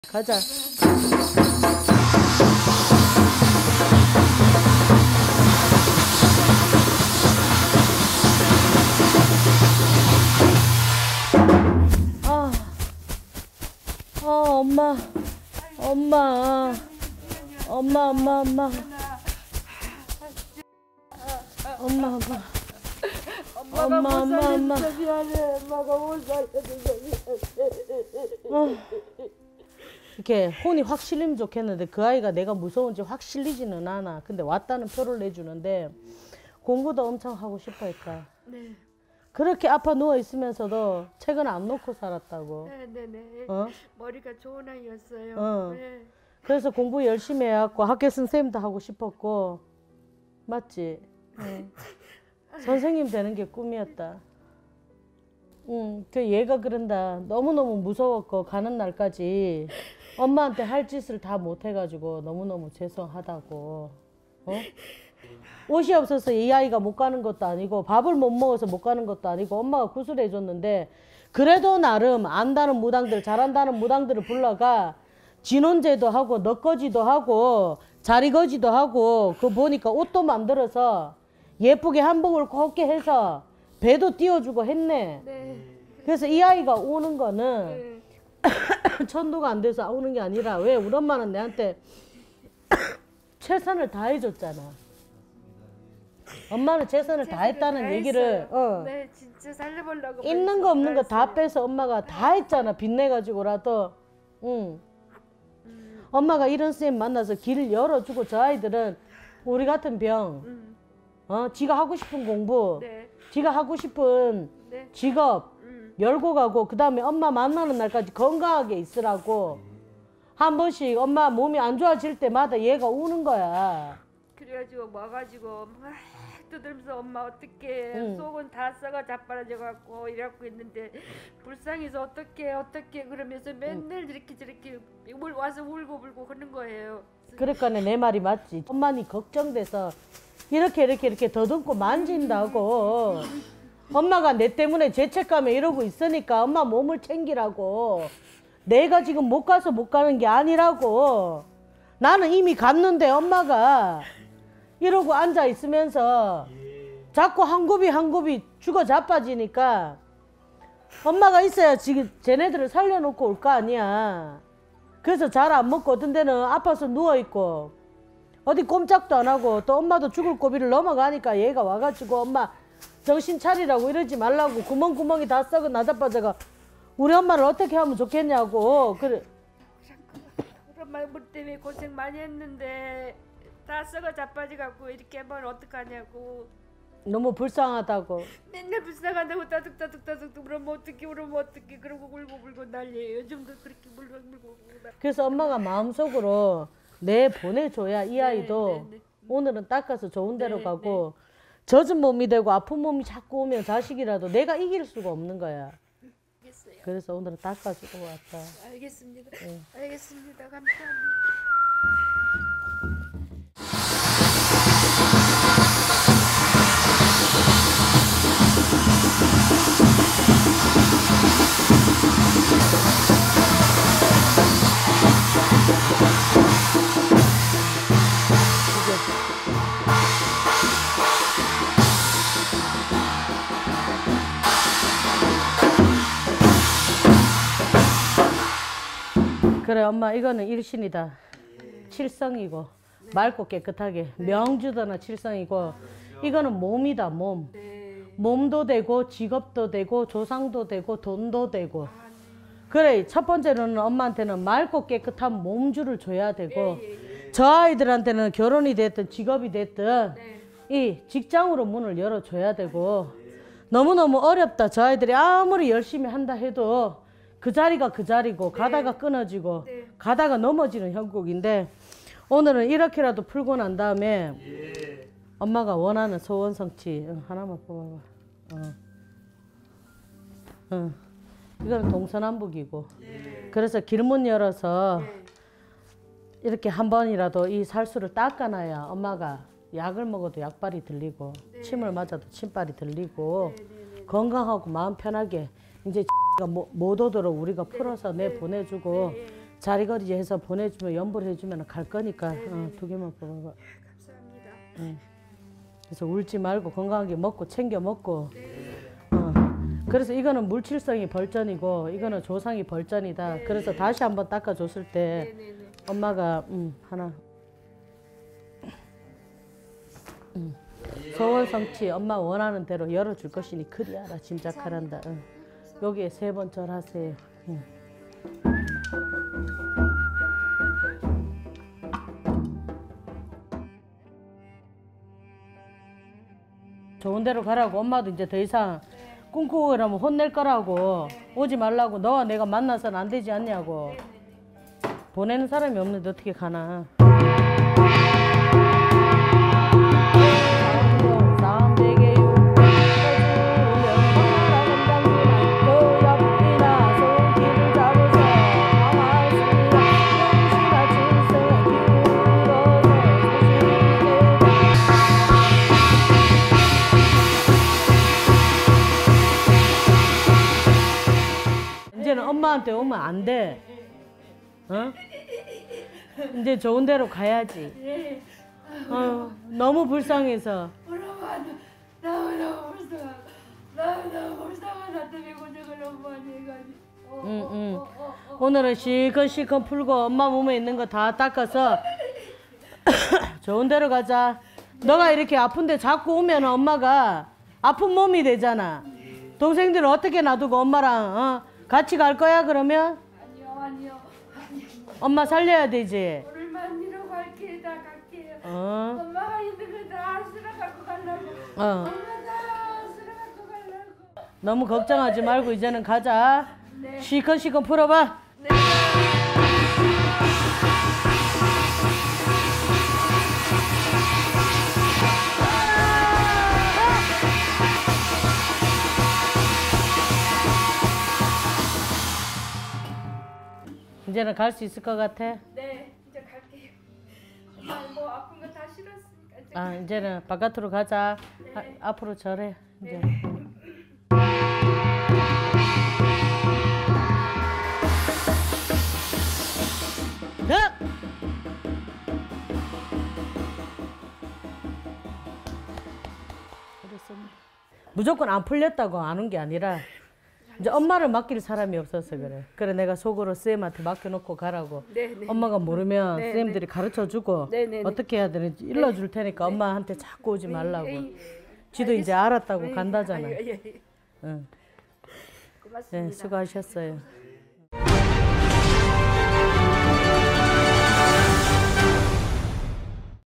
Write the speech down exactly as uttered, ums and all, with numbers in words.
가자. 아, 아, 엄마, 엄마, 엄마, 엄마, 엄마, 엄마, 엄마. 엄마가 엄마, 못 엄마, 엄마. 살려줘서 미안해. 엄마가 못 살려줘서 미안해. 이렇게 혼이 확 실리면 좋겠는데 그 아이가 내가 무서운지 확 실리지는 않아. 근데 왔다는 표를 내주는데 공부도 엄청 하고 싶어 했다. 네. 그렇게 아파 누워 있으면서도 책은 안 놓고 살았다고. 네네네. 어? 머리가 좋은 아이였어요. 어. 네. 그래서 공부 열심히 해갖고 학교 선생님도 하고 싶었고. 맞지? 응. 선생님 되는 게 꿈이었다. 응, 그 얘가 그런다. 너무너무 무서웠고 가는 날까지 엄마한테 할 짓을 다 못해가지고 너무너무 죄송하다고. 어? 옷이 없어서 이 아이가 못 가는 것도 아니고 밥을 못 먹어서 못 가는 것도 아니고 엄마가 구슬해 줬는데 그래도 나름 안다는 무당들 잘한다는 무당들을 불러가 진원제도 하고 넛거지도 하고 자리거지도 하고 그 보니까 옷도 만들어서 예쁘게 한복을 곱게 해서 배도 띄워주고 했네. 네. 그래서 이 아이가 오는 거는 네. 천도가 안 돼서 오는 게 아니라 왜 우리 엄마는 내한테 최선을 다해줬잖아. 엄마는 최선을 다했다는 다 얘기를 어. 네, 진짜 살려보려고 있는 거 없는 거 다 빼서 엄마가 다 했잖아. 빚내가지고라도. 응. 음. 엄마가 이런 쌤 만나서 길을 열어주고 저 아이들은 우리 같은 병, 음. 어, 지가 하고 싶은 공부, 네. 지가 하고 싶은 네. 직업 음. 열고 가고 그 다음에 엄마 만나는 날까지 건강하게 있으라고 한 번씩 엄마 몸이 안 좋아질 때마다 얘가 우는 거야. 그래가지고 와가지고 막 두드리면서 엄마 어떡해 응. 속은 다 썩어 자빠라져 갖고 이래갖고 있는데 불쌍해서 어떡해 어떡해 그러면서 맨날 이렇게 저렇게 울 와서 울고 불고 하는 거예요. 그러니까 내 말이 맞지. 엄마니 걱정돼서 이렇게 이렇게 이렇게 더듬고 만진다고. 엄마가 내 때문에 죄책감에 이러고 있으니까 엄마 몸을 챙기라고. 내가 지금 못 가서 못 가는 게 아니라고. 나는 이미 갔는데 엄마가 이러고 앉아 있으면서 자꾸 한 곱이 한 곱이 죽어 자빠지니까 엄마가 있어야 지금 쟤네들을 살려놓고 올 거 아니야. 그래서 잘 안 먹고 어떤 데는 아파서 누워있고 어디 꼼짝도 안 하고 또 엄마도 죽을 고비를 넘어가니까 얘가 와가지고 엄마 정신 차리라고 이러지 말라고 구멍구멍이 다 썩어 나자빠져가 우리 엄마를 어떻게 하면 좋겠냐고. 그래. 우리 엄마 물 때문에 고생 많이 했는데 다 썩어 자빠져갖고 이렇게 하면 어떡하냐고. 너무 불쌍하다고. 맨날 불쌍하다고 따득따득따득 울으면 어떡해 울으면 어떡해 그러고 울고 불고 난리예요. 요즘도 그렇게 물고 물고 울고 나- 그래서 엄마가 마음속으로 내 보내줘야 이 아이도 네, 네, 네. 오늘은 닦아서 좋은 데로 네, 가고 젖은 몸이 되고 아픈 몸이 자꾸 오면 자식이라도 내가 이길 수가 없는 거야. 알겠어요. 그래서 오늘은 닦아주고 왔다. 알겠습니다. 네. 알겠습니다. 감사합니다. 그래 엄마 이거는 일신이다. 칠성이고 맑고 깨끗하게 명주도나 칠성이고 이거는 몸이다. 몸. 네. 몸도 되고 직업도 되고 조상도 되고 돈도 되고. 그래 첫 번째로는 엄마한테는 맑고 깨끗한 몸주를 줘야 되고 예, 예. 저 아이들한테는 결혼이 됐든 직업이 됐든 네. 이 직장으로 문을 열어줘야 되고 너무너무 어렵다. 저 아이들이 아무리 열심히 한다 해도 그 자리가 그 자리고 가다가 끊어지고 네. 가다가 넘어지는 형국인데 오늘은 이렇게라도 풀고 난 다음에 엄마가 원하는 소원 성취 응, 하나만 뽑아봐. 어. 응. 이거는 동서남북이고 그래서 길문 열어서 이렇게 한 번이라도 이 살수를 닦아놔야 엄마가 약을 먹어도 약발이 들리고 침을 맞아도 침발이 들리고 건강하고 마음 편하게 이제 못 오도록 우리가 풀어서 내 보내주고 자리거리 해서 보내주면 연보를 해주면 갈 거니까 어, 두 개만 뽑아봐. 감사합니다. 응. 그래서 울지 말고 건강하게 먹고 챙겨 먹고. 네. 어. 그래서 이거는 물칠성이 벌전이고 이거는 조상이 벌전이다. 네. 그래서 다시 한번 닦아줬을 때 네네네. 엄마가 음, 하나 음. 소원 성취 엄마 원하는 대로 열어줄 것이니 그리 알아 짐작하란다. 응. 여기에 세 번 절하세요. 응. 좋은 데로 가라고. 엄마도 이제 더 이상 꿈꾸고 그러면 혼낼 거라고. 오지 말라고. 너와 내가 만나서는 안 되지 않냐고. 보내는 사람이 없는데 어떻게 가나. 이제는 엄마한테 오면 안 돼. 어? 이제 좋은 데로 가야지. 어, 너무 불쌍해서. 너무너무 불쌍하고 너무너무 불쌍한 나 때문에 고생을 너무 많이 해가지고. 어, 응, 어, 응. 어, 어, 어. 오늘은 실컷실컷 풀고 엄마 몸에 있는 거 다 닦아서 좋은 데로 가자. 너가 이렇게 아픈데 자꾸 오면 엄마가 아픈 몸이 되잖아. 동생들은 어떻게 놔두고 엄마랑 어? 같이 갈 거야 그러면? 아니요 아니요 아니요. 엄마 살려야 되지. 오늘만 이러고 갈게 다 갈게요. 어? 엄마가 있는 거 다 쓸어 갖고 가려고. 어. 엄마 다 쓸어 갖고 가려고. 너무 걱정하지 말고 이제는 가자. 네. 실컷실컷 풀어봐. 네. 이제는 갈 수 있을 것 같아? 네, 이제 갈게요. 엄마 뭐 아픈 거 다 싫었으니까 이제. 아 이제는 바깥으로 가자. 네. 아, 앞으로 절해. 이제. 네. 네. 그랬습니다. 무조건 안 풀렸다고 아는 게 아니라 이제 엄마를 맡길 사람이 없어서 그래. 그래 내가 속으로 쌤한테 맡겨놓고 가라고. 네, 네. 엄마가 모르면 네, 쌤들이 가르쳐주고 네, 네, 네. 어떻게 해야 되는지 일러줄 테니까 엄마한테 자꾸 오지 말라고. 에이, 지도 이제 알았다고 에이, 간다잖아. 아유, 예, 예. 응. 고맙습니다. 네, 수고하셨어요.